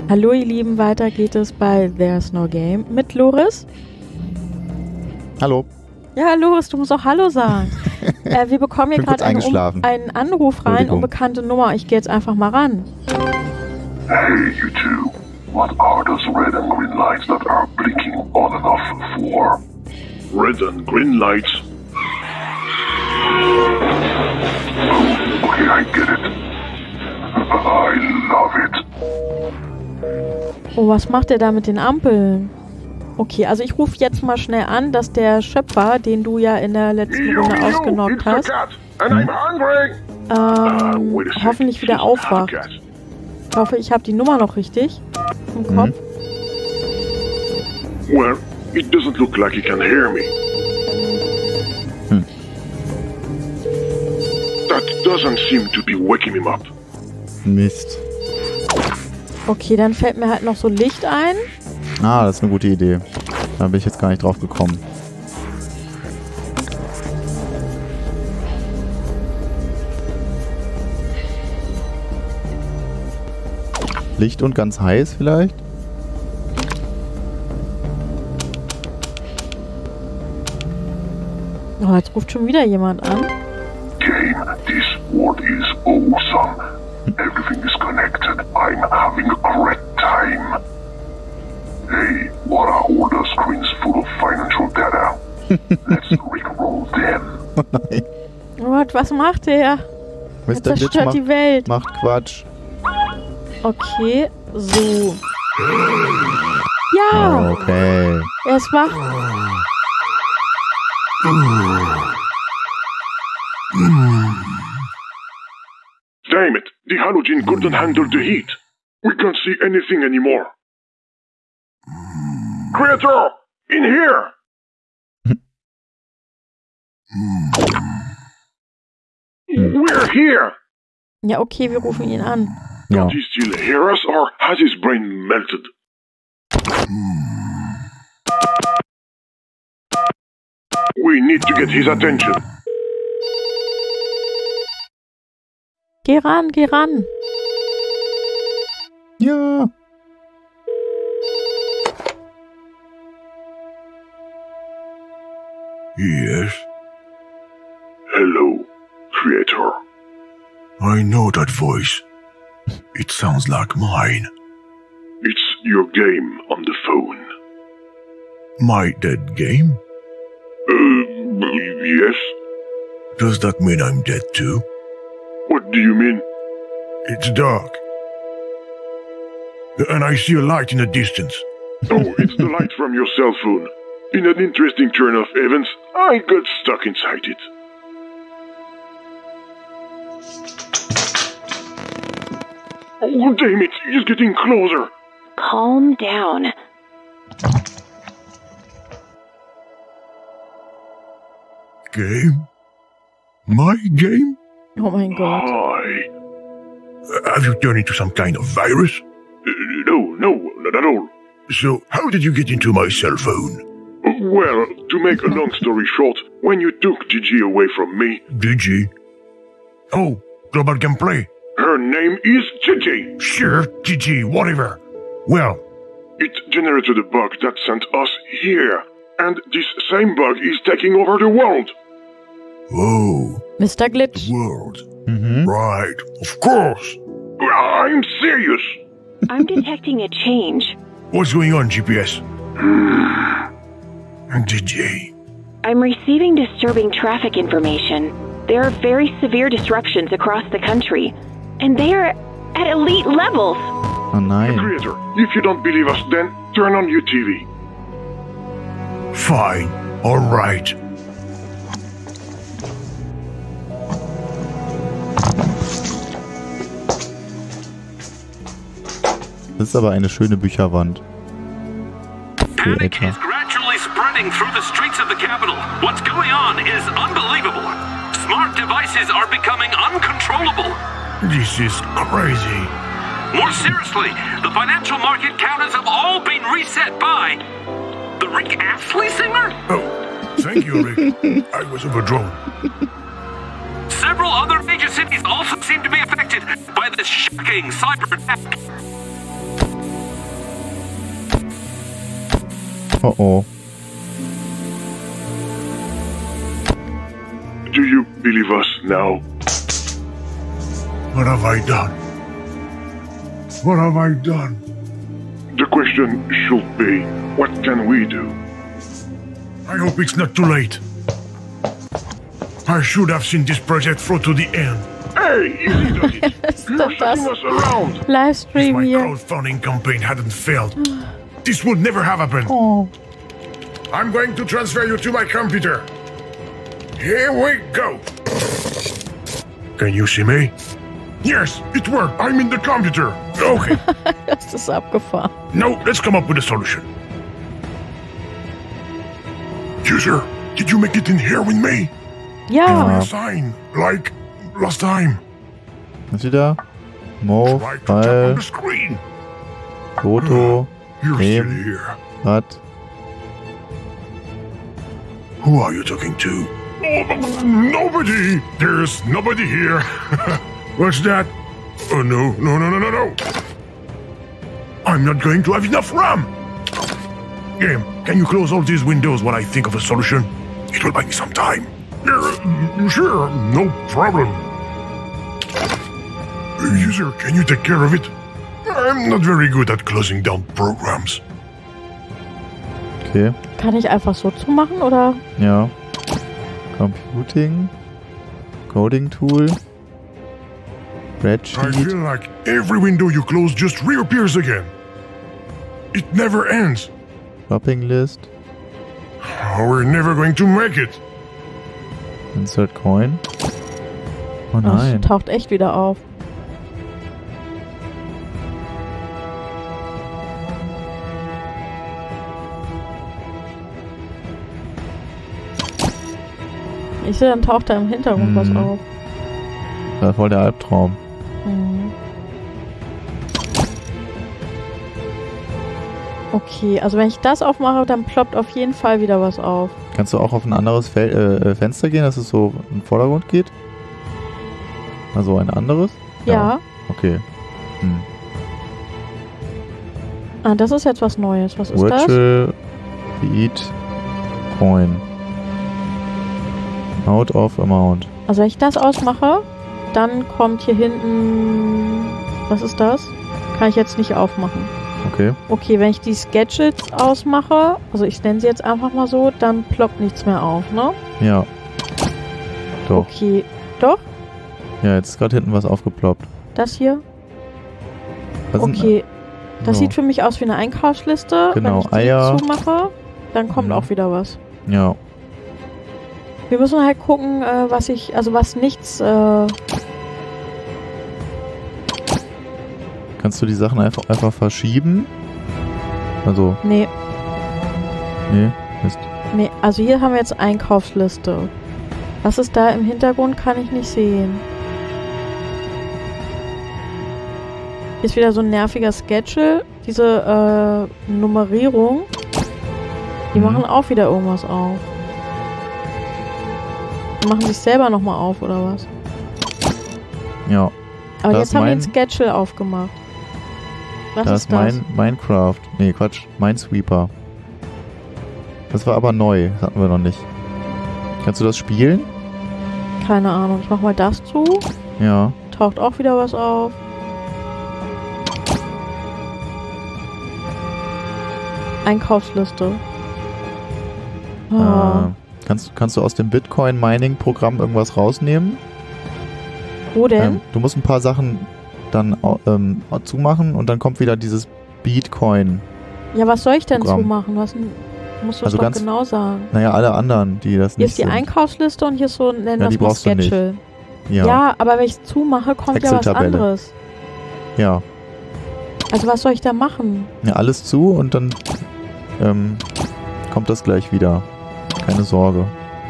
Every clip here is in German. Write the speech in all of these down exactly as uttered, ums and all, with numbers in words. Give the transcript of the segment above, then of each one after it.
Hallo ihr Lieben, weiter geht es bei There's No Game mit Loris. Hallo. Ja, Loris, du musst auch Hallo sagen. äh, wir bekommen hier gerade einen, um, einen Anruf rein, unbekannte Nummer. Ich gehe jetzt einfach mal ran. Hey, you two. What are those red and green lights that are blinking on and off for? Red and green lights? Okay, I get it. I love it. Oh, was macht der da mit den Ampeln? Okay, also ich rufe jetzt mal schnell an, dass der Schöpfer, den du ja in der letzten Runde ausgenockt hast, ähm, hoffentlich wieder aufwacht. Ich hoffe, ich habe die Nummer noch richtig im Kopf. Well, it doesn't look like he can hear me. Hm. That doesn't seem to be waking him up. Mist. Okay, dann fällt mir halt noch so Licht ein. Ah, das ist eine gute Idee. Da bin ich jetzt gar nicht drauf gekommen. Licht und ganz heiß vielleicht? Oh, jetzt ruft schon wieder jemand an. Game, this world is awesome. Everything is connected. I'm having a great time. Hey, what are all those screens full of financial data? Let's rickroll them. Oh nein. Gott, was macht der? Er zerstört macht, die Welt. Macht Quatsch. Okay, so. Ja! Okay. Er ist wach. Damn it! The halogen couldn't handle the heat. We can't see anything anymore. Creator! In here! We're here! Ja, okay, wir rufen ihn an. Ja. Does he still hear us or has his brain melted? We need to get his attention. Geh ran, geh ran. Ja. Yes. Hello, Creator. I know that voice. It sounds like mine. It's your game on the phone. My dead game? Uh, yes. Does that mean I'm dead too? What do you mean? It's dark. And I see a light in the distance. Oh, it's the light from your cell phone. In an interesting turn of events, I got stuck inside it. Oh, damn it! He's getting closer! Calm down. Game? My game? Oh mein Gott. Hi. Uh, have you turned into some kind of virus? Uh, no, no, not at all. So, how did you get into my cell phone? Well, to make a long story short, when you took Gigi away from me... Gigi? Oh, Global Gameplay. Her name is Gigi. Sure, Gigi, whatever. Well, it generated a bug that sent us here. And this same bug is taking over the world. Whoa. Mister Glitch. World. Mhm. Right, of course. I'm serious. I'm detecting a change. What's going on, G P S? Gigi. I'm receiving disturbing traffic information. There are very severe disruptions across the country, and they are at elite levels. Oh nein. Creator, if you don't believe us, then turn on your T V. Fine. All right. Das ist aber eine schöne Bücherwand. Panic is gradually spreading through the streets of the capital. What's going on is unbelievable. Smart devices are becoming uncontrollable. This is crazy. More seriously, the financial market counters have all been reset by the Rick Astley singer? Oh, thank you, Rick. I was overdrawn. Several other major cities also seem to be affected by this shocking cyber attack. Oh oh. Do you believe us now? What have I done? What have I done? The question should be, what can we do? I hope it's not too late. I should have seen this project through to the end. Hey, easy does it. You're setting us around. If Livestream my hier. crowdfunding campaign hadn't failed, this would never have happened. Oh. I'm going to transfer you to my computer. Here we go. Can you see me? Yes, it worked. I'm in the computer. Okay. Das ist abgefahren. Now, let's come up with a solution. User, did you make it in here with me? Ja. A sign, like last time. Was ist da? Move, Try to tap on File, the screen. Foto, You're still Name, here. Hat. Who are you talking to? Nobody! There's nobody here. What's that? Oh, no, no, no, no, no, no. I'm not going to have enough RAM. Game, can you close all these windows while I think of a solution? It will buy me some time. Uh, sure, no problem. Uh, User, can you take care of it? I'm not very good at closing down programs. Okay. Kann ich einfach so zumachen, oder? Ja. Computing. Coding Tool. I Spreadsheet. feel like every window you close just reappears again. It never ends. Shopping List. We're never going to make it. Insert Coin. Oh Das nein. taucht echt wieder auf. Ich sehe, dann taucht da im Hintergrund Mhm. was auf. Das war voll der Albtraum. Mhm. Okay, also wenn ich das aufmache, dann ploppt auf jeden Fall wieder was auf. Kannst du auch auf ein anderes Fel äh, Fenster gehen, dass es so in den Vordergrund geht? Also ein anderes? Ja. Okay. Hm. Ah, das ist jetzt was Neues. Was ist das? Virtual Beat Coin. Out of Amount. Also wenn ich das ausmache, dann kommt hier hinten... Was ist das? Kann ich jetzt nicht aufmachen. Okay. Okay, wenn ich die Sketches ausmache, also ich nenne sie jetzt einfach mal so, dann ploppt nichts mehr auf, ne? Ja. Doch. Okay, doch? Ja, jetzt ist gerade hinten was aufgeploppt. Das hier? Was sind- Okay, das so. sieht für mich aus wie eine Einkaufsliste. Genau, Wenn ich die Eier. zumache, dann kommt Mhm. auch wieder was. Ja. Wir müssen halt gucken, äh, was ich, also was nichts, äh, Kannst du die Sachen einfach, einfach verschieben? Also, nee, nee, Mist. nee, also hier haben wir jetzt Einkaufsliste. Was ist da im Hintergrund, kann ich nicht sehen. Hier ist wieder so ein nerviger Schedule. Diese äh, Nummerierung, die Mhm. machen auch wieder irgendwas auf. Die machen sich selber nochmal auf, oder was? Ja, Aber Da jetzt ist haben wir mein- ein Schedule aufgemacht. Was da ist ist das? mein Minecraft. Nee, Quatsch, Minesweeper. Das war aber neu, das hatten wir noch nicht. Kannst du das spielen? Keine Ahnung. Ich mach mal das zu. Ja. Taucht auch wieder was auf. Einkaufsliste. Ah. Äh, kannst, kannst du aus dem Bitcoin-Mining-Programm irgendwas rausnehmen? Wo denn? Ähm, du musst ein paar Sachen dann au- ähm, zumachen und dann kommt wieder dieses Bitcoin. Ja, was soll ich denn Programm. zumachen? Was denn, musst du Also es doch ganz- genau sagen. Naja, alle anderen, die das Hier nicht ist die sind. Einkaufsliste und hier ist so, nennen Ja, wir die es mal brauchst du nicht. Schedule. Ja. Ja. aber wenn ich es zumache, kommt ja was Excel-Tabelle. anderes. ja. Also was soll ich da machen? Ja, alles zu und dann ähm, kommt das gleich wieder. Keine Sorge.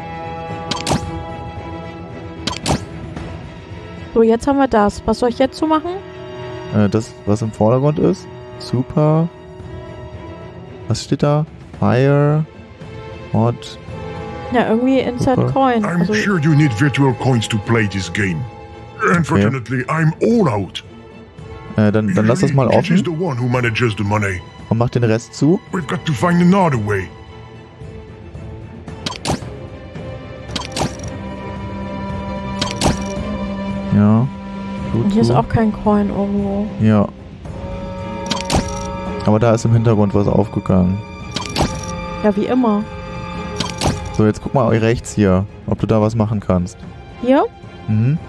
So, jetzt haben wir das. Was soll ich jetzt zumachen? Äh, das, was im Vordergrund ist. Super. Was steht da? Fire. Hot. Ja, irgendwie Insert Super. Coin. I'm Also, sure you need virtual coins to play this game. Unfortunately, I'm all out. Äh, dann, dann lass das mal She's offen the one who manages the money. und mach den Rest zu. We've got to find another way. Ja. Und hier ist auch kein Coin irgendwo. Ja. Aber da ist im Hintergrund was aufgegangen. Ja, wie immer. So, jetzt guck mal rechts hier, ob du da was machen kannst. Hier? Mhm.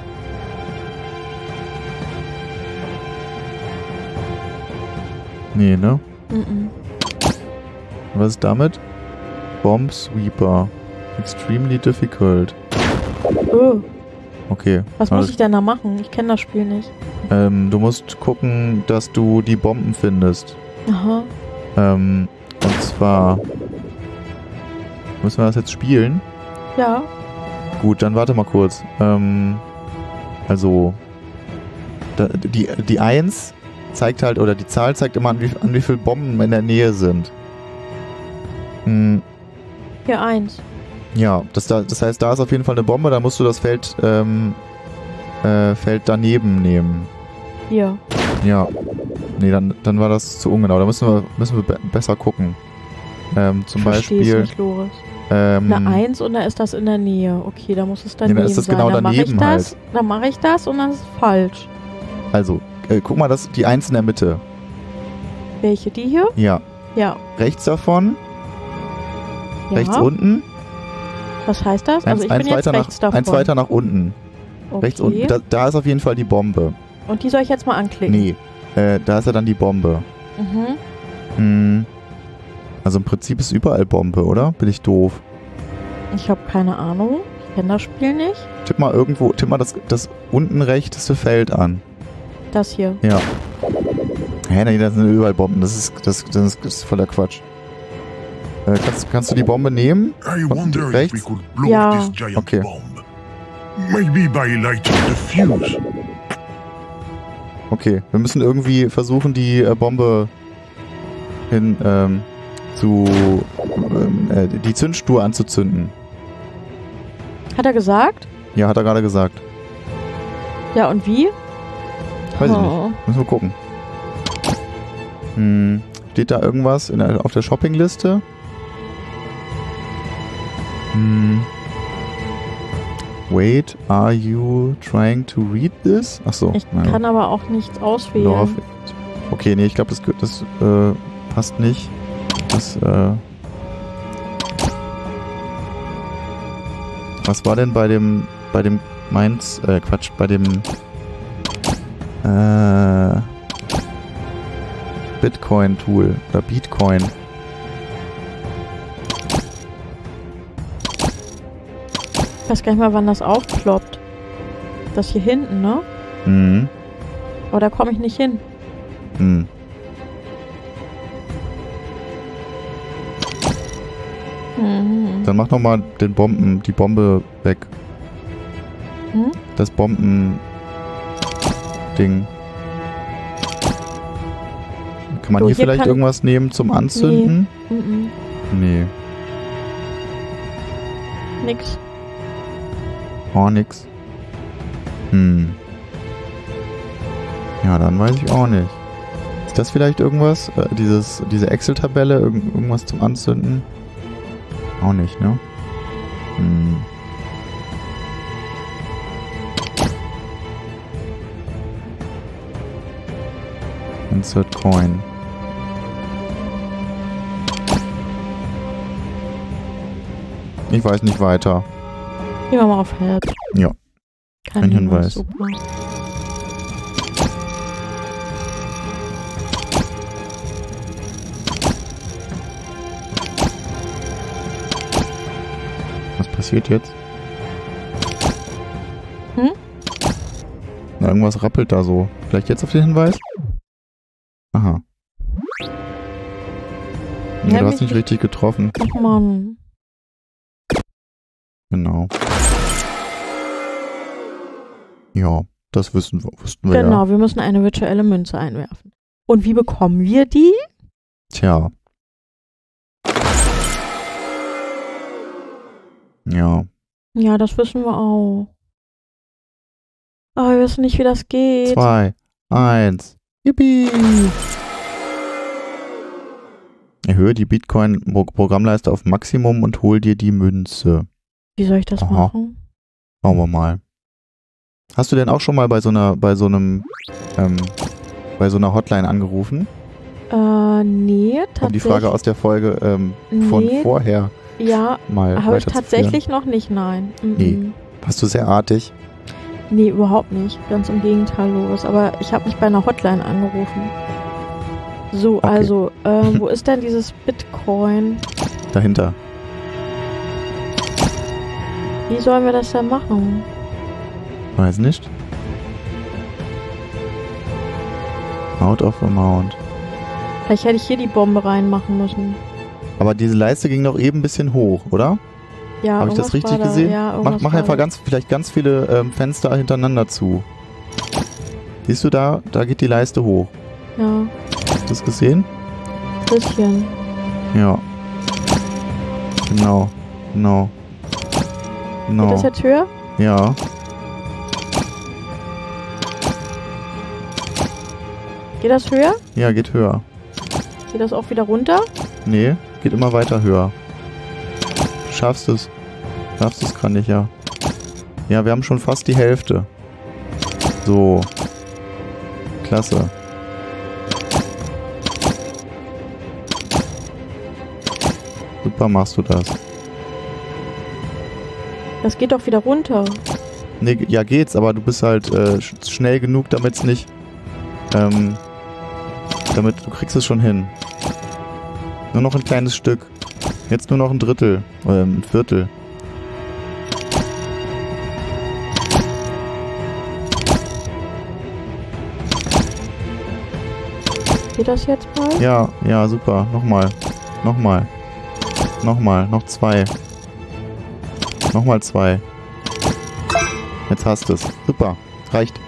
Nee, ne? Mhm. Was ist damit? Bomb Sweeper. Extremely difficult. Oh, Okay. was alles- muss ich denn da machen? Ich kenne das Spiel nicht. Ähm, du musst gucken, dass du die Bomben findest. Aha. Ähm, und zwar... Müssen wir das jetzt spielen? Ja. Gut, dann warte mal kurz. Ähm, also... Da, die, die eins zeigt halt, oder die Zahl zeigt immer an, wie, an wie viele Bomben in der Nähe sind. Hm, Hier eins. ja, das, da, das heißt, da ist auf jeden Fall eine Bombe, da musst du das Feld, ähm, äh, Feld daneben nehmen. Hier. Ja. Nee, dann, dann war das zu ungenau. Da müssen wir, müssen wir be besser gucken. Ähm, zum Versteh's Beispiel. nicht, Loris. Ähm, Eine eins und da ist das in der Nähe. Okay, da muss es dann daneben ist das sein. genau dann mache ich daneben das, dann mache ich das und dann ist es falsch. Also, äh, guck mal, das die eins in der Mitte. Welche? Die hier? Ja. Ja. Rechts davon, Ja. rechts unten, Was heißt das? eins, Also ich eins, bin jetzt weiter rechts nach, davon. eins weiter nach unten. Okay. Rechts unten. Da, da ist auf jeden Fall die Bombe. Und die soll ich jetzt mal anklicken? Nee, äh, da ist ja dann die Bombe. Mhm. Hm. Also im Prinzip ist überall Bombe, oder? Bin ich doof? Ich habe keine Ahnung. Ich kenne das Spiel nicht. Tipp mal irgendwo, tipp mal das, das unten rechteste Feld an. Das hier. Ja. Hä, nee, das sind überall Bomben. Das ist, das, das ist, das ist voller Quatsch. Äh, kannst, kannst du die Bombe nehmen? I Und wonder if we rechts? could blow Ja. up this giant Okay. bomb. Maybe by lighting the fuse. Okay, wir müssen irgendwie versuchen, die äh, Bombe hin, ähm, zu, ähm, äh, die Zündschnur anzuzünden. Hat er gesagt? Ja, hat er gerade gesagt. Ja, und wie? Weiß ich Oh. nicht. Müssen wir gucken. Hm, steht da irgendwas in der, auf der Shoppingliste? Hm. Wait, are you trying to read this? Achso. Ich kann aber auch nichts auswählen. Love it. Okay, nee, ich glaube, das, das äh, passt nicht. Das, äh... Was war denn bei dem, bei dem Mainz, äh, Quatsch, bei dem, äh, Bitcoin-Tool oder Bitcoin? Ich weiß gar nicht mal, wann das aufploppt. Das hier hinten, ne? Mhm. Aber da komme ich nicht hin. Hm. Mhm. Dann mach nochmal den Bomben, die Bombe weg. Hm? Das Bomben-Ding. Kann man So, hier hier vielleicht kann- irgendwas nehmen zum Anzünden? Mhm. Nee. Nix. Oh, nix. Hm. Ja, dann weiß ich auch nicht. Ist das vielleicht irgendwas? Äh, dieses, diese Excel-Tabelle? Irgend, irgendwas zum Anzünden? Auch nicht, ne? Hm. Insert Coin. Ich weiß nicht weiter. Gehen wir mal auf Help. Ja. Kein Ein Hinweis. Super. Was passiert jetzt? Hm? Na, irgendwas rappelt da so. Vielleicht jetzt auf den Hinweis? Aha. Nee, Ja, du hast mich nicht nicht- richtig getroffen. Ach Mann. Genau. Ja, das wissen wir, wussten wir Genau, ja. wir müssen eine virtuelle Münze einwerfen. Und wie bekommen wir die? Tja. Ja. Ja, das wissen wir auch. Aber wir wissen nicht, wie das geht. Zwei, eins, Yippie! Erhöhe die Bitcoin-Programmleiste auf Maximum und hol dir die Münze. Wie soll ich das Aha. machen? Schauen wir mal. Hast du denn auch schon mal bei so einer, bei so einem, ähm, bei so einer Hotline angerufen? Äh, nee, tatsächlich. Um die Frage aus der Folge ähm, von Nee. vorher Ja, mal habe ich weiterzuführen. tatsächlich noch nicht, nein. Mm Nee. -mm. Warst du sehr artig? Nee, überhaupt nicht. Ganz im Gegenteil, Loris. Aber ich habe mich bei einer Hotline angerufen. So, Okay. also, äh, wo ist denn dieses Bitcoin? Dahinter. Wie sollen wir das denn machen? Weiß nicht. Out of amount. Vielleicht hätte ich hier die Bombe reinmachen müssen. Aber diese Leiste ging noch eben ein bisschen hoch, oder? Ja, Habe ich das irgendwas richtig war da. gesehen? Ja, mach irgendwas mach war einfach da. ganz, vielleicht ganz viele ähm, Fenster hintereinander zu. Siehst du da? Da geht die Leiste hoch. Ja, Hast du das gesehen? bisschen. Ja. Genau. Genau. Geht Genau. das jetzt höher? Ja. Geht das höher? Ja, geht höher. Geht das auch wieder runter? Nee, geht immer weiter höher. Du schaffst es. Schaffst es, kann ich ja. Ja, wir haben schon fast die Hälfte. So. Klasse. Super machst du das. Das geht doch wieder runter. Nee, ja geht's, aber du bist halt äh, sch schnell genug, damit es nicht... Ähm, damit, du kriegst es schon hin. Nur noch ein kleines Stück. Jetzt nur noch ein Drittel. Oder ein Viertel. Geht das jetzt mal? Ja, ja, super. Nochmal. Nochmal. Nochmal. Noch zwei. Nochmal zwei. Jetzt hast du es. Super. Reicht.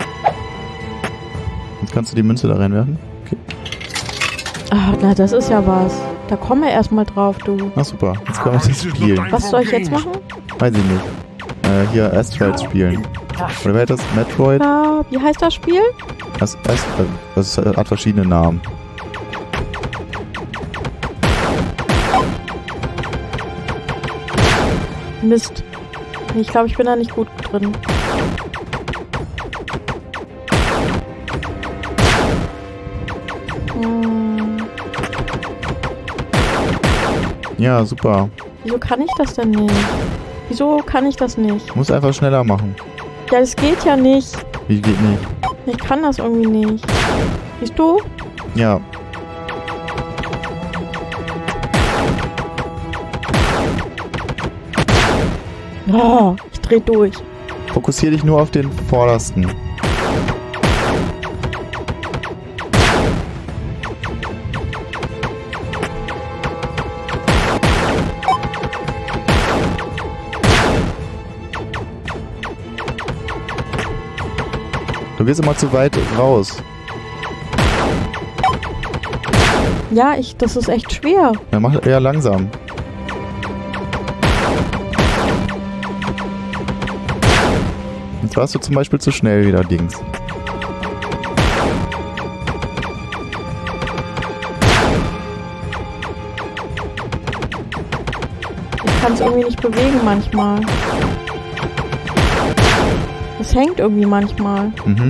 Jetzt kannst du die Münze da reinwerfen. Okay. Ach, na, das ist ja was. Da kommen wir erstmal drauf, du. Ach super. Jetzt können wir das spielen. Was soll ich jetzt machen? Weiß ich nicht. Äh, hier Asteroid spielen. Oder wer hat das? Metroid? Ja, wie heißt das Spiel? Das, das, das hat verschiedene Namen. Mist. Nee, ich glaube, ich bin da nicht gut drin. Hm, Ja, super. wieso kann ich das denn nicht? Wieso kann ich das nicht? Muss einfach schneller machen. Ja, das geht ja nicht. Wie geht nicht? Ich kann das irgendwie nicht. Siehst du? Ja. Oh, ich dreh durch. Fokussier dich nur auf den vordersten. Du gehst immer zu weit raus. Ja, ich, das ist echt schwer. Ja, mach eher langsam. Jetzt warst du zum Beispiel zu schnell wieder, Dings. Ich kann es irgendwie nicht bewegen manchmal. Es hängt irgendwie manchmal. Mhm.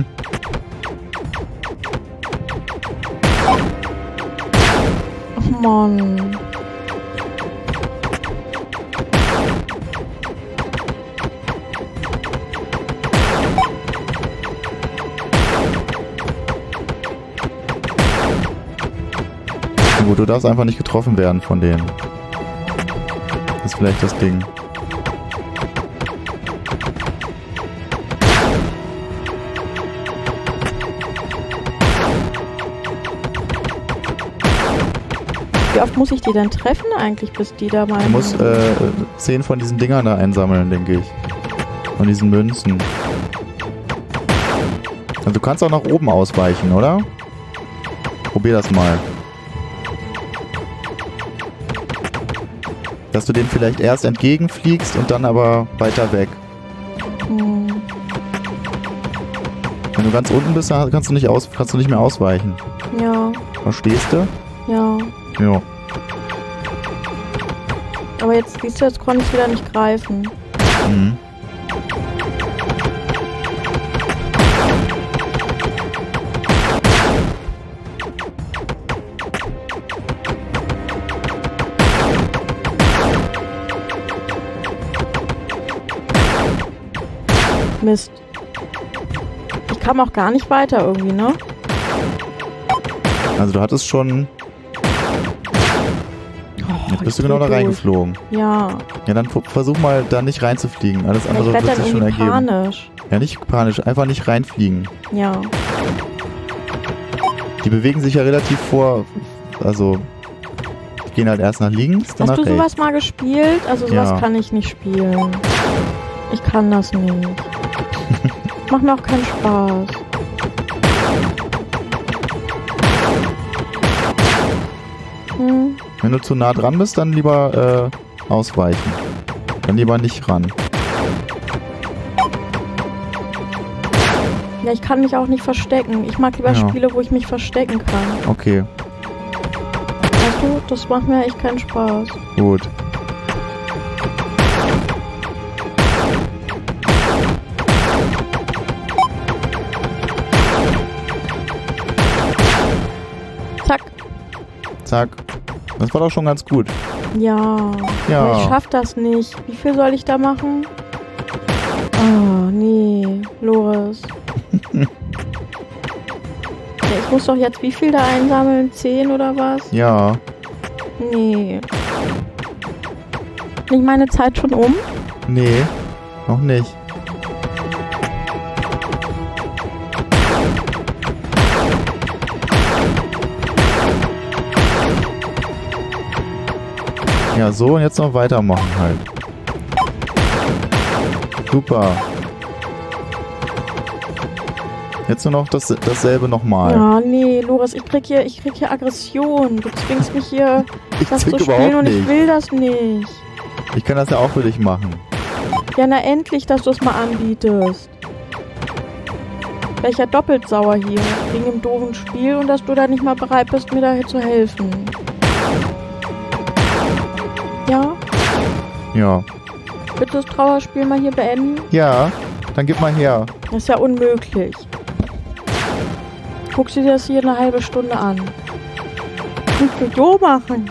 Ach Mann. Na gut, du darfst einfach nicht getroffen werden von denen. Das ist vielleicht das Ding. Wie oft muss ich die denn treffen eigentlich, bis die da mal... Du musst äh, zehn von diesen Dingern da einsammeln, denke ich. Von diesen Münzen. Also du kannst auch nach oben ausweichen, oder? Probier das mal. Dass du denen vielleicht erst entgegenfliegst und dann aber weiter weg. Hm. Wenn du ganz unten bist, dann kannst du nicht aus, kannst du nicht mehr ausweichen. Ja. Verstehst du? Ja. Ja. Aber jetzt, siehst du, jetzt konnte ich wieder nicht greifen. Mhm. Mist. Ich kam auch gar nicht weiter irgendwie, ne? Also du hattest schon... Oh, Jetzt bist du genau da reingeflogen. Ja. Ja, dann versuch mal da nicht reinzufliegen. Alles Ja, andere ich werd wird dann sich schon irgendwie ergeben. panisch. Ja, nicht panisch, einfach nicht reinfliegen. Ja. Die bewegen sich ja relativ vor... Also... Die gehen halt erst nach links, dann Hast nach du rechts. sowas mal gespielt? Also sowas Ja. kann ich nicht spielen. Ich kann das nicht. Macht mir auch keinen Spaß. Hm. Wenn du zu nah dran bist, dann lieber äh, ausweichen. Dann lieber nicht ran. Ja, ich kann mich auch nicht verstecken. Ich mag lieber Ja. Spiele, wo ich mich verstecken kann. Okay, Weißt du, das macht mir echt keinen Spaß. gut. Zack. Zack. Das war doch schon ganz gut. Ja. Ja. Aber ich schaff das nicht. Wie viel soll ich da machen? Oh, nee. Loris. Ja, ich muss doch jetzt wie viel da einsammeln? Zehn oder was? Ja. Nee. Nicht meine Zeit schon um? Nee, noch nicht. Ja, so und jetzt noch weitermachen halt. Super. Jetzt nur noch das, dasselbe nochmal. Ja, nee, Loris, ich krieg hier, ich krieg hier Aggression. Du zwingst mich hier, Ich das zu zwing spielen überhaupt und ich nicht. will das nicht. Ich kann das ja auch für dich machen. Ja, na endlich, dass du es mal anbietest. Wäre ich ja doppelt sauer hier, wegen dem doofen Spiel und dass du da nicht mal bereit bist, mir da zu helfen. Ja? Ja. Willst du das Trauerspiel mal hier beenden? Ja, dann gib mal her. Das ist ja unmöglich. Guckst du dir das hier eine halbe Stunde an? Musst du so machen.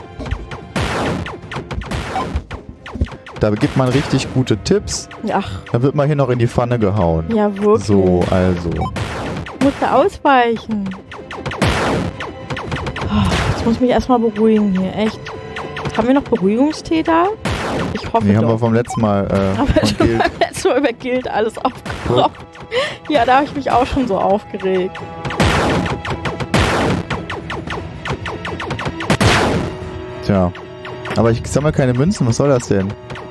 Da gibt man richtig gute Tipps. Ach, Dann wird man hier noch in die Pfanne gehauen. ja wirklich. So, also. Musst du ausweichen. Oh, jetzt muss ich mich erstmal beruhigen hier, echt. Haben wir noch Beruhigungstäter? Ich hoffe Nee, haben wir doch. vom letzten Mal äh, Aber von schon Guild. beim letzten Mal über Guild alles aufgebraucht. Ja, da habe ich mich auch schon so aufgeregt. Tja. Aber ich sammle keine Münzen, was soll das denn?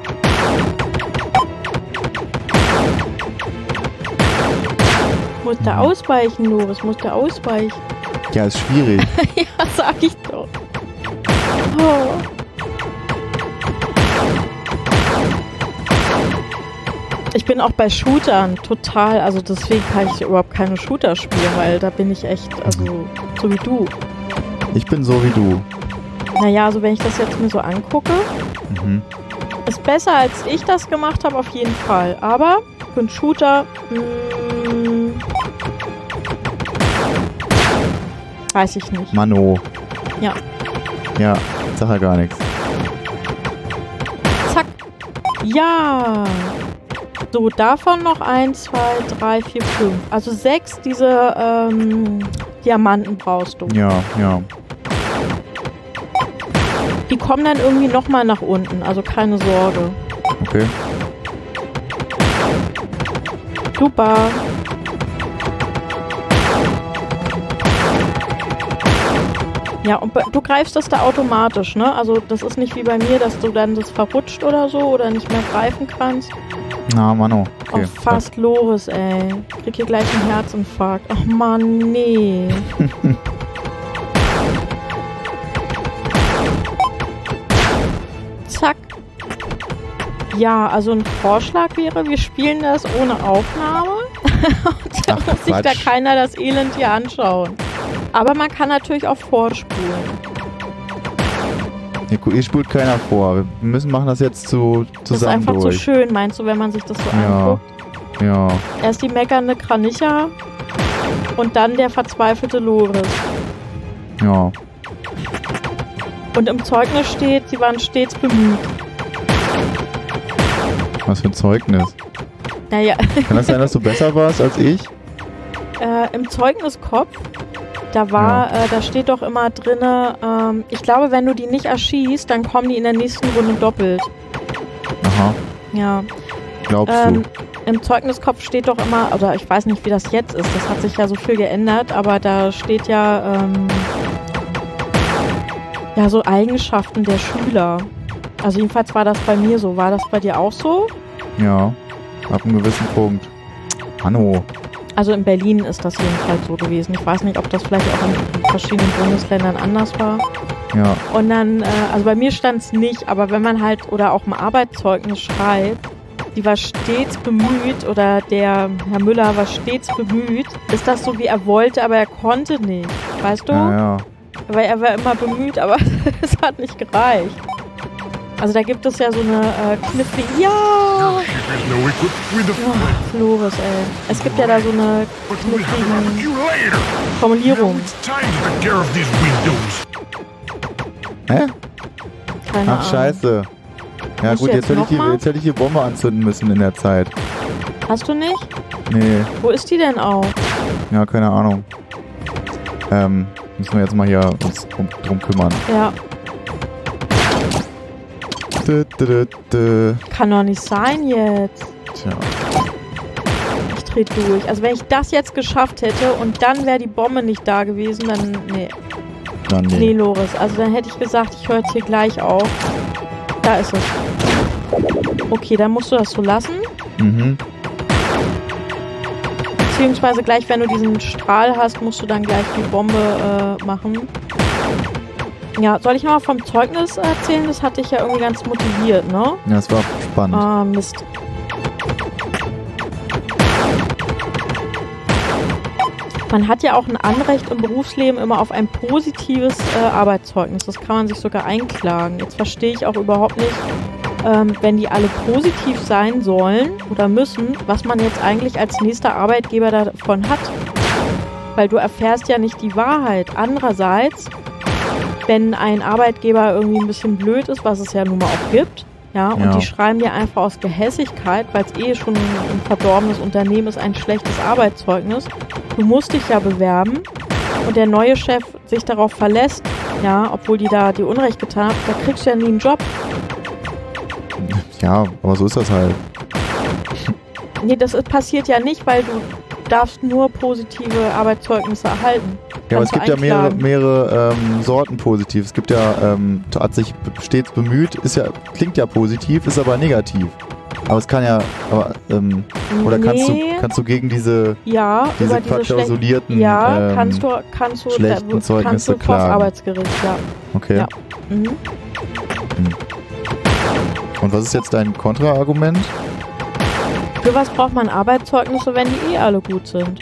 Musst du Mhm. ausweichen, Loris, musst du ausweichen. Ja, ist schwierig. Ja, sag ich doch. Oh. Ich bin auch bei Shootern total, also deswegen kann ich überhaupt keine Shooter spielen, weil da bin ich echt, also so wie du. Ich bin so wie du. Naja, also wenn ich das jetzt mir so angucke, Mhm. ist besser als ich das gemacht habe, auf jeden Fall. Aber für einen Shooter, mh, weiß ich nicht. Mano. Ja. Ja, sag ja gar nichts. Zack. Ja. So, davon noch eins, zwei, drei, vier, fünf. Also sechs diese ähm, Diamanten brauchst du. Ja, ja. Die kommen dann irgendwie nochmal nach unten, also keine Sorge. Okay. Super. Ja, und du greifst das da automatisch, ne? Also das ist nicht wie bei mir, dass du dann das verrutscht oder so oder nicht mehr greifen kannst. Na, Mano. Oh, Okay. fast Loris, ey. Ich krieg hier gleich einen Herzinfarkt. Ach Mann, nee. Zack. Ja, also ein Vorschlag wäre, wir spielen das ohne Aufnahme. Und da Ach, muss sich da Quatsch. keiner das Elend hier anschauen. Aber man kann natürlich auch vorspulen. Hier, gu- hier spult keiner vor. Wir müssen machen das jetzt zu, Das ist zusammen einfach so durch. schön, meinst du, wenn man sich das so Ja. anguckt? Ja. Erst die meckernde Kranicha und dann der verzweifelte Loris. Ja. Und im Zeugnis steht, sie waren stets bemüht. Was für ein Zeugnis. Naja, Kann das sein, dass du besser warst als ich? äh, im Zeugniskopf, da war, äh, da steht doch immer drinne, ähm, ich glaube, wenn du die nicht erschießt, dann kommen die in der nächsten Runde doppelt. Aha. Ja. Glaubst Ähm, Im Zeugniskopf steht doch immer, oder ich weiß nicht, wie das jetzt ist, das hat sich ja so viel geändert, aber da steht ja, ähm, ja, so Eigenschaften der Schüler. Also jedenfalls war das bei mir so. War das bei dir auch so? du? Ja. Ab einem gewissen Punkt. Hanno. Also in Berlin ist das jedenfalls so gewesen. Ich weiß nicht, ob das vielleicht auch in verschiedenen Bundesländern anders war. Ja. Und dann, äh, also bei mir stand es nicht, aber wenn man halt, oder auch im Arbeitszeugnis schreibt, die war stets bemüht, oder der Herr Müller war stets bemüht, ist das so, wie er wollte, aber er konnte nicht. Weißt du? Ja, ja. Weil er war immer bemüht, aber es hat nicht gereicht. Also da gibt es ja so eine äh, knifflige... Ja! Your ship is no equipped with the Oh, Flores, ey. Es gibt ja da so eine but we'll have knifflige you later. Formulierung. It's time to take care of these windows. Hä? Keine Ach, Ahnung. scheiße. Ja Musst du gut, jetzt jetzt hätte, ich die, noch mal? jetzt hätte ich die Bombe anzünden müssen in der Zeit. Hast du nicht? Nee, Wo ist die denn auch? ja, keine Ahnung. Ähm, müssen wir jetzt mal hier uns drum, drum kümmern. Ja, Dö, dö, dö, dö. kann doch nicht sein jetzt. Tja. Ich dreh durch. Also wenn ich das jetzt geschafft hätte und dann wäre die Bombe nicht da gewesen, dann... Nee. Dann Nee, nee. Loris. Also dann hätte ich gesagt, ich höre jetzt hier gleich auf. Da ist es. Okay, dann musst du das so lassen. Mhm. Beziehungsweise gleich, wenn du diesen Strahl hast, musst du dann gleich die Bombe äh, machen. Ja, soll ich nochmal vom Zeugnis erzählen? Das hat dich ja irgendwie ganz motiviert, ne? Ja, das war spannend. Ah, Mist. Man hat ja auch ein Anrecht im Berufsleben immer auf ein positives äh, Arbeitszeugnis. Das kann man sich sogar einklagen. Jetzt verstehe ich auch überhaupt nicht, ähm, wenn die alle positiv sein sollen oder müssen, was man jetzt eigentlich als nächster Arbeitgeber davon hat. Weil du erfährst ja nicht die Wahrheit. Andererseits, wenn ein Arbeitgeber irgendwie ein bisschen blöd ist, was es ja nun mal auch gibt, ja, und Ja. die schreiben dir einfach aus Gehässigkeit, weil es eh schon ein verdorbenes Unternehmen ist, ein schlechtes Arbeitszeugnis. Du musst dich ja bewerben und der neue Chef sich darauf verlässt, ja, obwohl die da dir Unrecht getan haben, da kriegst du ja nie einen Job. Ja, aber so ist das halt. Nee, das ist, passiert ja nicht, weil du darfst nur positive Arbeitszeugnisse erhalten. Ja, aber es Kannst gibt du ja mehrere, einklagen. mehrere ähm, Sorten positiv. Es gibt ja, ähm, hat sich b- stets bemüht, ist ja, klingt ja positiv, ist aber negativ. Aber es kann ja, aber, ähm, oder kannst du, Nee. kannst du gegen diese, Ja, diese über diese schlechten... verklausulierten, Ja, ähm, kannst du, kannst du, schlechten äh, kannst Zeugnisse du vors klagen. Arbeitsgericht, ja. okay. Ja. Mhm. Und was ist jetzt dein Kontraargument? Für was braucht man Arbeitszeugnisse, wenn die eh alle gut sind?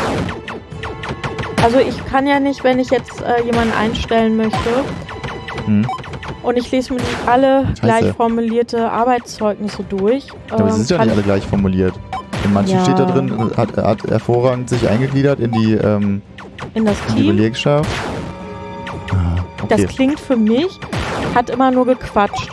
Also ich kann ja nicht, wenn ich jetzt äh, jemanden einstellen möchte Hm. und ich lese mir die alle Scheiße. gleich formulierte Arbeitszeugnisse durch. Aber sie ähm, sind ja kann nicht alle gleich formuliert. In manchen Ja. steht da drin, hat, hat hervorragend sich eingegliedert in die, ähm, in das in die Team. Belegschaft. Ah, Das okay. klingt für mich, hat immer nur gequatscht.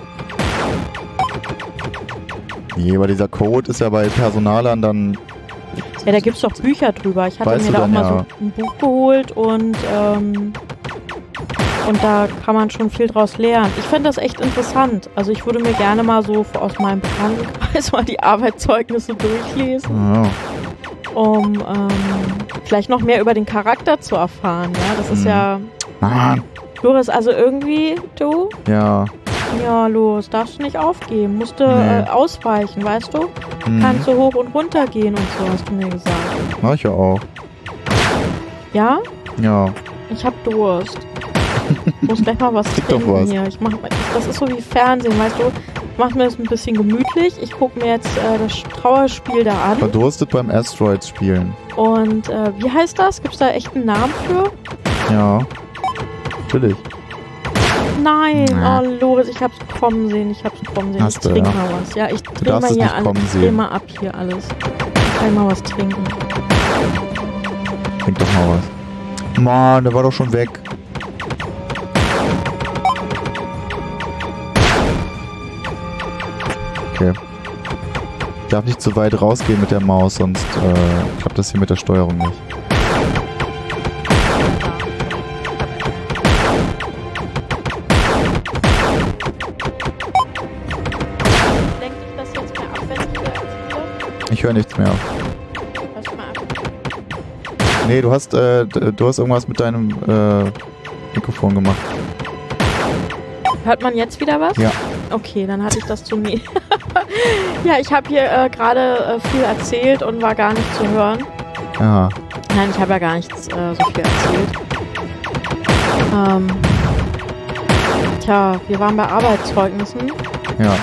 Nee, aber dieser Code ist ja bei Personalern dann, Ja, da gibt es doch Bücher drüber. Ich hatte Weißt mir du da auch dann mal ja. so ein Buch geholt und, ähm, und da kann man schon viel draus lernen. Ich finde das echt interessant. Also ich würde mir gerne mal so aus meinem Bekanntenkreis mal die Arbeitszeugnisse durchlesen, ah, um ähm, vielleicht noch mehr über den Charakter zu erfahren. Ja, das ist Mhm. ja... Mann. Loris, also irgendwie, du? Ja. Ja, Loris, darfst du nicht aufgeben. Musst du Nee. äh, ausweichen, weißt du? Hm. Kannst du hoch und runter gehen und so, hast du mir gesagt. Mach ich ja auch. Ja? Ja. Ich hab Durst. Ich muss gleich mal was Trink doch trinken was. hier. Ich mach, das ist so wie Fernsehen, weißt du? Mach mir das ein bisschen gemütlich. Ich gucke mir jetzt äh, das Trauerspiel da an. Verdurstet beim Asteroids spielen. Und äh, wie heißt das? Gibt es da echt einen Namen für? Ja. Natürlich. Nein, Nee. oh Loris, ich hab's kommen sehen, ich hab's kommen sehen. Hast ich du, trinke ja. mal was. Ja, ich Du dreh darfst mal es hier nicht an. kommen Ich dreh sehen. mal ab hier alles. Ich kann mal was trinken. Trink doch mal was. Mann, der war doch schon weg. Okay. Ich darf nicht zu weit rausgehen mit der Maus, sonst äh, klappt das hier mit der Steuerung nicht. Lenk dich das jetzt mehr ab, wenn ich hier erzähle? Ich höre nichts mehr. Lass mal ab. Nee, du hast, äh, d- du hast irgendwas mit deinem äh, Mikrofon gemacht. Hört man jetzt wieder was? Ja. Okay, dann hatte ich das zu mir. Ja, ich habe hier äh, gerade äh, viel erzählt und war gar nicht zu hören. Ja. Nein, ich habe ja gar nichts äh, so viel erzählt. Ähm, tja, wir waren bei Arbeitszeugnissen. Ja.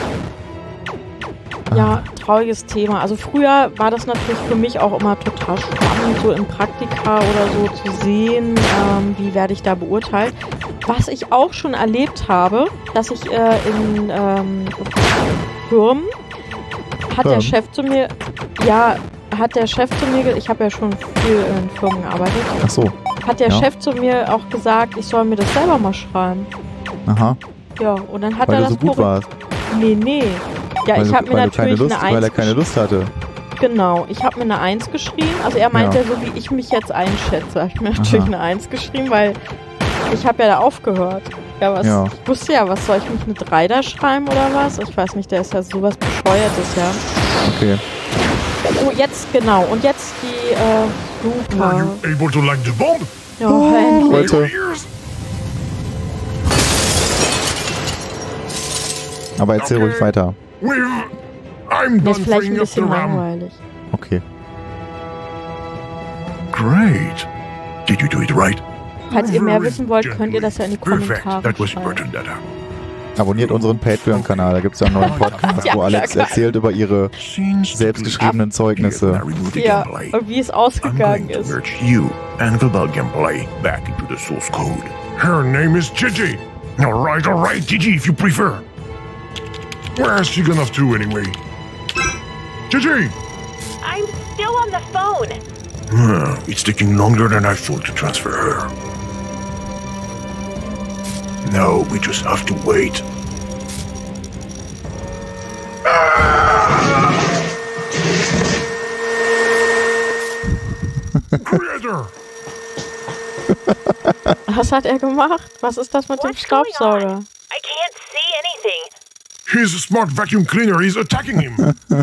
Ja, trauriges Thema. Also früher war das natürlich für mich auch immer total spannend, so im Praktika oder so zu sehen, ähm, wie werde ich da beurteilt. Was ich auch schon erlebt habe, dass ich äh, in ähm, Firmen hat der Firmen? Chef zu mir, ja, hat der Chef zu mir, ge- ich habe ja schon viel in Firmen gearbeitet, Ach so. hat der Ja. Chef zu mir auch gesagt, ich soll mir das selber mal schreiben. Aha. Ja, und dann hat Weil er du das so gut korre- warst. Nee, nee. Ja, weil ich du, habe mir weil du keine natürlich Lust, eine weil er Eins keine Lust hatte. Genau, ich habe mir eine Eins geschrieben. Also er meinte Ja. ja. so, wie ich mich jetzt einschätze. Habe ich mir natürlich Aha. eine Eins geschrieben, weil ich habe ja da aufgehört. Ja, was, Ja. ich wusste ja, was soll ich mich eine drei da schreiben oder was? Ich weiß nicht, der ist ja sowas Bescheuertes, ja. Okay. Oh, jetzt, genau. Und jetzt die, äh, Were super. you able to light the bomb? Ja, endlich. Leute. Ears? Aber erzähl ruhig weiter. We've... I'm Mir done ist vielleicht ein freeing up the bisschen RAM. langweilig. Okay. Great. Did you do it right? Falls ihr mehr Very wissen wollt, könnt ihr das ja in die Perfect. Kommentare That was schreiben. important, Dada. Abonniert unseren Patreon-Kanal, da gibt es ja einen neuen Podcast, Ja, wo Alex klar. erzählt über ihre Since selbstgeschriebenen Zeugnisse. Ja, und wie es I'm ausgegangen going to ist. merge you and the bug gameplay back into the source code. Her name is Gigi. Alright, alright, Gigi, if you prefer. Where's she gone off to anyway? Gigi! I'm still on the phone. Huh, it's taking longer than I thought to transfer her. No, we just have to wait. Creator! Was hat er gemacht? Was ist das mit dem What's going Staubsauger? on? I can't see anything. His smart vacuum cleaner is attacking him!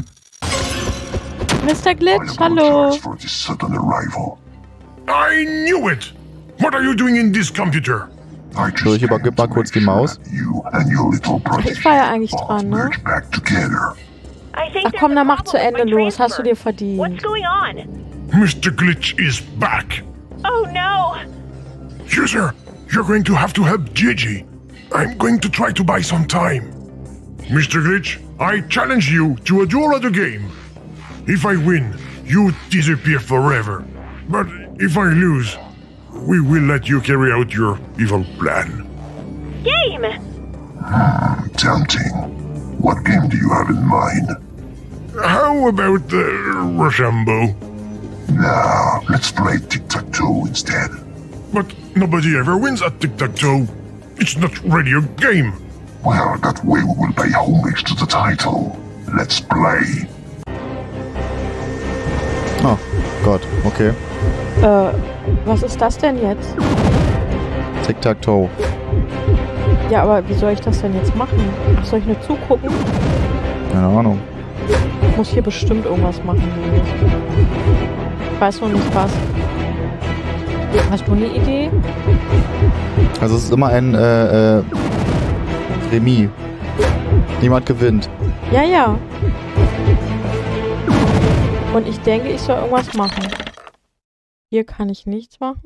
Mister Glitch, hallo. for this sudden arrival. I knew it! What are you doing in this computer? I So, ich übergib mal kurz die Maus. You and your little brother Ich war ja eigentlich dran, ne? merge back together. I think Ach there's komm, a dann mach problem zu with Ende my los. Hast du transfer. dir What's verdient. going on? Mister Glitch is back! Oh no! User, you're going to have to help Gigi. I'm going to try to buy some time. Mister Glitch, I challenge you to a duel at a game. If I win, you disappear forever. But if I lose, we will let you carry out your evil plan. Game! Tempting. What game do you have in mind? How about the Rochambeau? Nah, let's play tic-tac-toe instead. But nobody ever wins at tic-tac-toe. It's not really a game. Well, that way we will pay homage to the title. Let's play. Oh Gott, okay. Äh, was ist das denn jetzt? Tic-Tac-Toe. Ja, aber wie soll ich das denn jetzt machen? Ach, soll ich nur zugucken? Keine Ahnung. Ich muss hier bestimmt irgendwas machen. Ich weiß noch nicht was. Hast du eine Idee? Also es ist immer ein äh, äh, Remis. Niemand gewinnt. Ja, ja. Und ich denke, ich soll irgendwas machen. Hier kann ich nichts machen.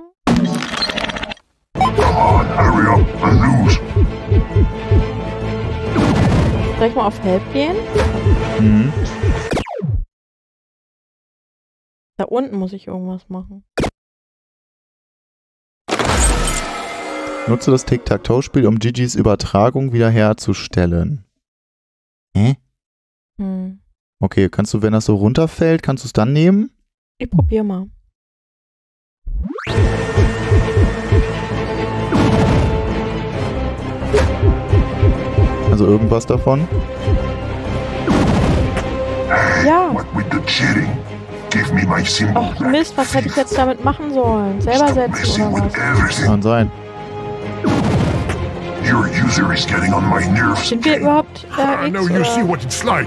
Come on, hurry up and lose. Soll ich mal auf Help gehen? Mhm. Da unten muss ich irgendwas machen. Nutze das Tic-Tac-Toe-Spiel, um Gigis Übertragung wiederherzustellen. Hä? Hm. Okay, kannst du, wenn das so runterfällt, kannst du es dann nehmen? Ich probier mal. Also irgendwas davon? Ja. What with the cheating? Give me my symbol Ach back, Mist, was hätte ich thief. jetzt damit machen sollen? Selber Stop setzen messing oder with was? everything. Kann sein. Your user is getting on my nerves. Sind wir überhaupt Ah, äh, now X you see oder? what it's like.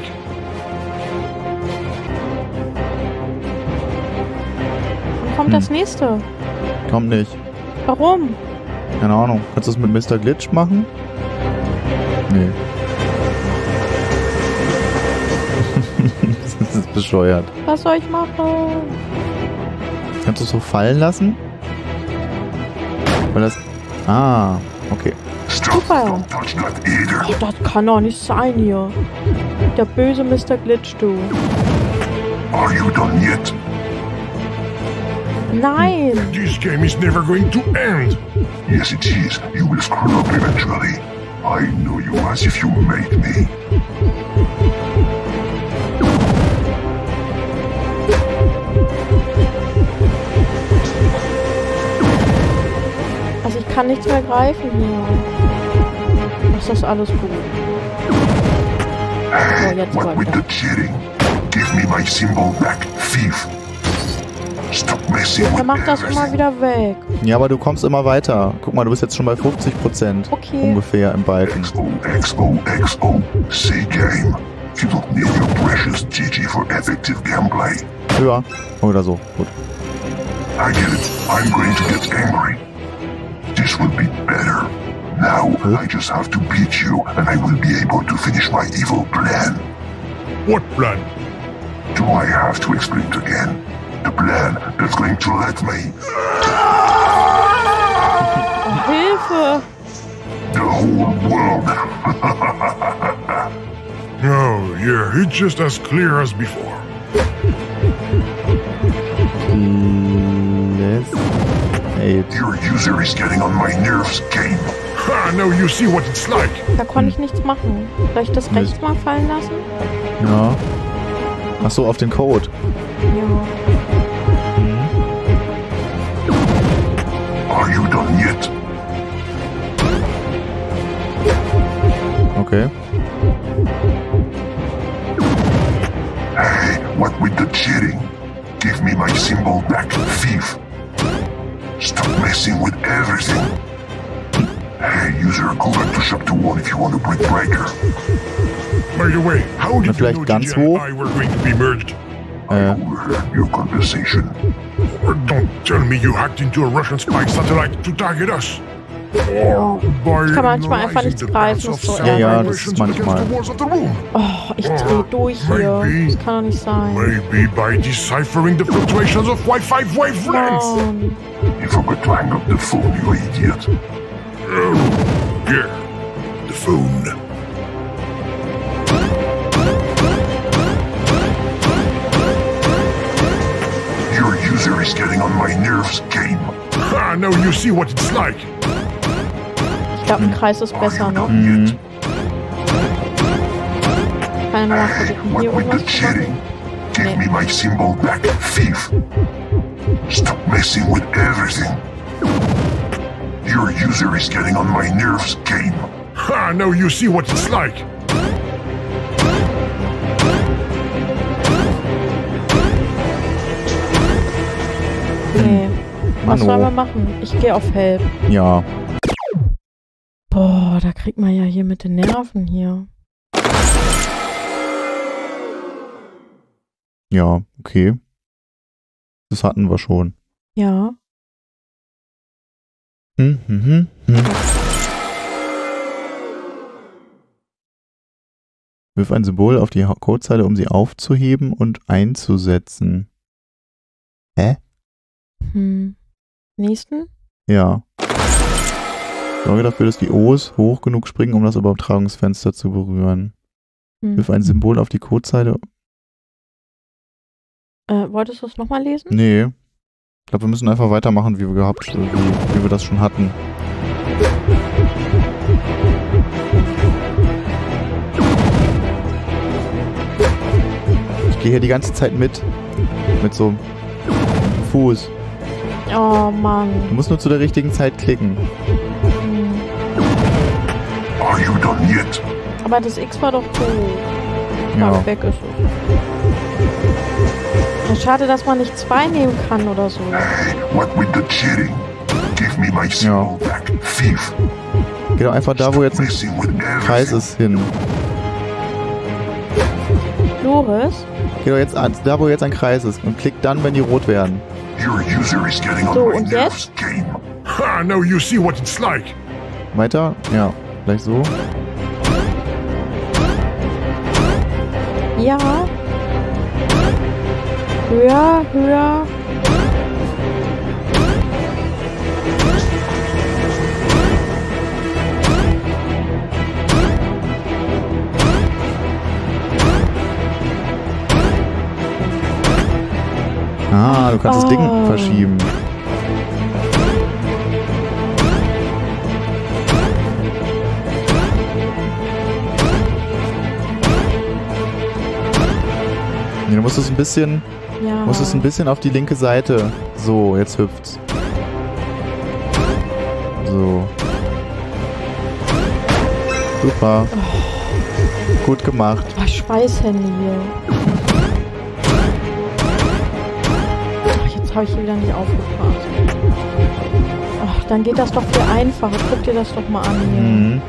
Wann kommt das nächste? Kommt nicht. Warum? Keine Ahnung. Kannst du das mit Mister Glitch machen? Nee. Das ist bescheuert. Was soll ich machen? Kannst du es so fallen lassen? Weil das... Ah, okay. Stop, Super. don't touch that either. Oh, das kann doch nicht sein hier. Der böse Mister Glitch, du. Are you done yet? Nein! This game is never going to end. Yes, it is. You will screw up eventually. I know you as if you made me. Also ich kann nichts mehr greifen hier. Ist das alles gut? So, jetzt What aber with wieder. the cheating? Give me my symbol back, thief. Stop messing Er with macht das immer everything. wieder weg. Ja, aber du kommst immer weiter. Guck mal, du bist jetzt schon bei fünfzig Prozent. Okay. Ungefähr im Balken. X O X O X O. Say game. You don't need your precious G G for effective gameplay. Höher. Oder so. Gut. I get it. I'm going to get angry. This will be better. Now, I just have to beat you, and I will be able to finish my evil plan. What plan? Do I have to explain it again? The plan that's going to let me... Hilfe! The whole world. Oh, yeah, it's just as clear as before. Let's... Eight. Your user is getting on my nerves, game. Ah, now you see what it's like. Da konnte ich nichts machen. Soll ich das rechts mal fallen lassen? Ja. Ach so, auf den Code. Ja. Are you done yet? Okay. Hey, what with the cheating? Give me my symbol back, thief. Stop messing with everything. Hey, user, go back to shop to one if you want to break breaker. By the way, how did you vielleicht know ganz Gigi and hoch? I were going to be merged? I Äh, overheard your conversation. Or don't tell me you hacked into a Russian spy satellite to target us. Or by Ich kann manchmal einfach analyzing nichts the greifen, paths ist of so sound Ja, ja, das vibrations ist manchmal. against the walls of the room. Oh, ich dreh durch hier. Maybe. Das kann doch nicht sein. Maybe by deciphering the fluctuations of Wi-Fi wavelengths. Mann. You forgot to hang up the phone, you idiot. Oh, yeah, the phone. Your user is getting on my nerves, game. Ah, now you see what it's like. Ich glaube, ein Kreis ist Are you besser, ne? done yet? Kann ja nochmal Hey, versuchen, what hier with the irgendwas zu machen. cheating? Give Nee. me my symbol back, thief. Stop messing with everything. Your user is getting on my nerves, game. Ah, now you see what it's like. Nee. Was Mano. sollen wir machen? Ich gehe auf Help. ja. Boah, da kriegt man ja hier mit den Nerven hier. Ja, okay. Das hatten wir schon. Ja. Hm, hm, hm, hm. Wirf ein Symbol auf die Ha- Codezeile, um sie aufzuheben und einzusetzen. Hä? Hm. Nächsten? Ja. Sorge dafür, dass die O's hoch genug springen, um das Übertragungsfenster zu berühren. Hm. Wirf ein Symbol auf die Codezeile. Äh, wolltest du es nochmal lesen? Nee. Ich glaube, wir müssen einfach weitermachen, wie wir gehabt, wie, wie wir das schon hatten. Ich gehe hier die ganze Zeit mit. Mit so Fuß. Oh Mann. Du musst nur zu der richtigen Zeit klicken. Hm. Are you done yet? Aber das X war doch tot. Ja. Ja. Weg ist es. Ja, schade, dass man nicht zwei nehmen kann oder so. Hey, what with the cheating? Give me my symbol back, thief. Geh doch einfach da, wo jetzt ein Messing with Kreis everything. ist, hin. Loris? Geh doch jetzt an, da, wo jetzt ein Kreis ist. Und klick dann, wenn die rot werden. Your user is getting on So, my und nerves, jetzt? game. Ha, now you see what it's like. Weiter? Ja. Vielleicht so. Ja. Höher, höher. Ah, du kannst das Ding Oh. verschieben. Nee, du musst es ein bisschen, Ja. musst es ein bisschen auf die linke Seite. So, jetzt hüpft's. So. Super. Gut gemacht. Oh, Schweißhände hier. Oh, jetzt habe ich hier wieder nicht aufgepasst. Oh, dann geht das doch viel einfacher. Guck dir das doch mal an hier. Mhm.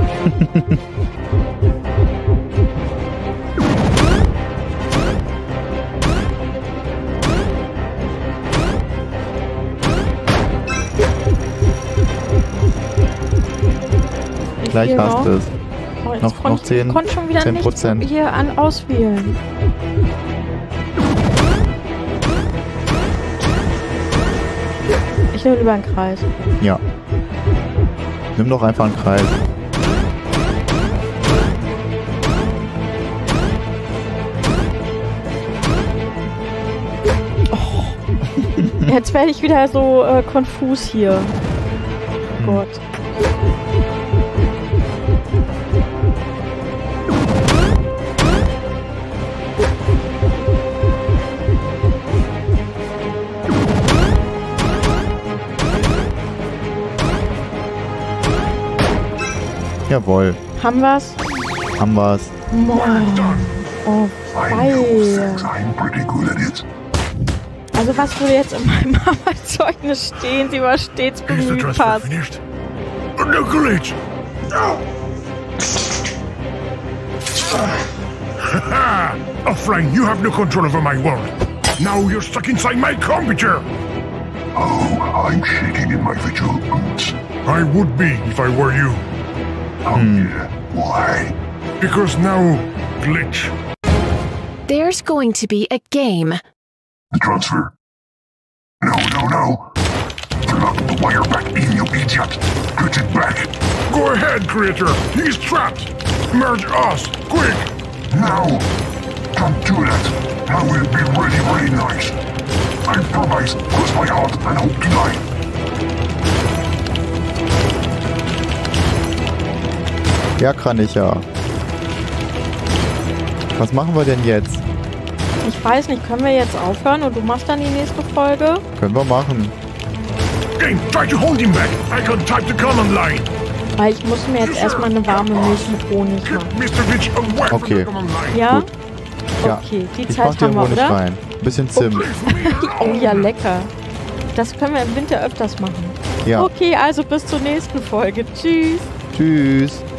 Wie Gleich viel hast noch? du es. Oh, jetzt Noch- konnt- noch zehn- ich konnte schon wieder zehn nicht Prozent. hier an auswählen. Ich nehme lieber einen Kreis. Ja. Nimm doch einfach einen Kreis. Jetzt werde ich wieder so äh, konfus hier. Oh Gott. Jawohl. Haben wir's? Haben wir's. Moin. Oh, I know weia. things. I'm pretty good at it. Also was würde jetzt in meinem Arbeitszeugnis stehen? Sie war stets Is the bemüht, transfer passt. finished? Uh, No glitch. Ha! Offline, you have no control over my world. Now you're stuck inside my computer. Oh, I'm shaking in my visual boots. I would be if I were you. Oh yeah, why? Because now, glitch. There's going to be a game. The transfer? No, no, no. Plug the wire back in, you idiot. Put it back. Go ahead, creator. He's trapped. Merge us, quick. No. Don't do that. I will be really, really nice. I promise. Cross my heart and hope to die. Ja, kann ich ja. Was machen wir denn jetzt? Ich weiß nicht, können wir jetzt aufhören und du machst dann die nächste Folge? Können wir machen. Game, try to hold him back. I can type the command line. Weil ich muss mir jetzt erstmal eine warme Milch mit Honig Get machen. Mister Glitch away from Okay. the command line. Ja? Gut. Ja. Okay, die Ich mach Zeit dir haben wir, Honig oder? rein. Bisschen Zimt. Oh ja, lecker. Das können wir im Winter öfters machen. Ja. Okay, also bis zur nächsten Folge. Tschüss. Tschüss.